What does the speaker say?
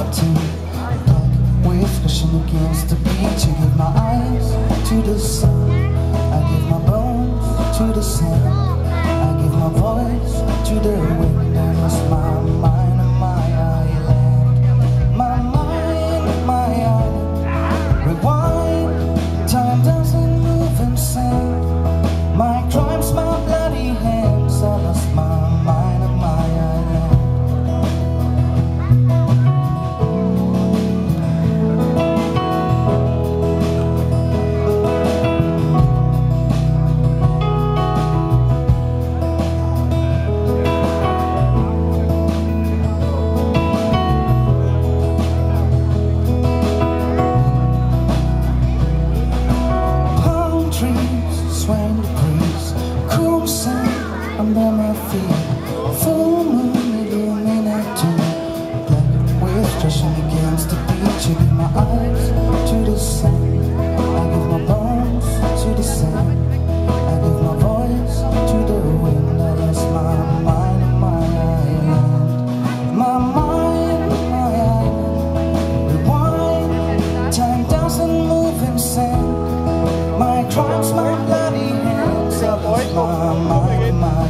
melting, black waves crashing against the beach. I give my eyes to the sun, I give my bones to the sand, I give my voice to the wind. I lost my mind on my island, my mind, my island. Rewind, time doesn't move in sand. My crimes, my bloody hands. I lost my mind on my island. Swaying the breeze, cool sand under my feet, full moon illuminating, black waves crashing against the beach. I give my eyes to the sun, I give my bones to the sand, I give my voice to the wind. I lost my mind on my island, my mind, my island. Rewind, time doesn't move in sand. My crimes, my bloody hands. I lost my mind.